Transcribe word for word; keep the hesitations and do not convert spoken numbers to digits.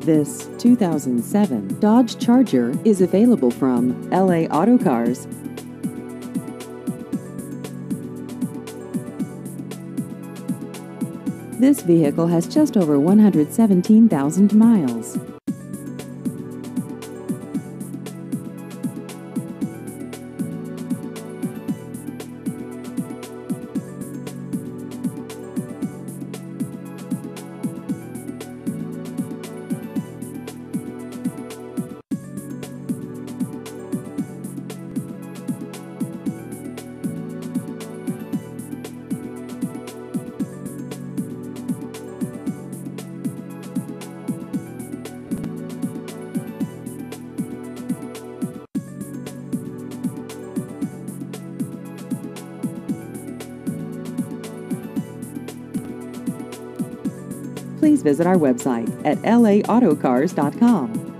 This two thousand seven Dodge Charger is available from L A Auto Cars. This vehicle has just over one hundred seventeen thousand miles. Please visit our website at L A autocars dot com.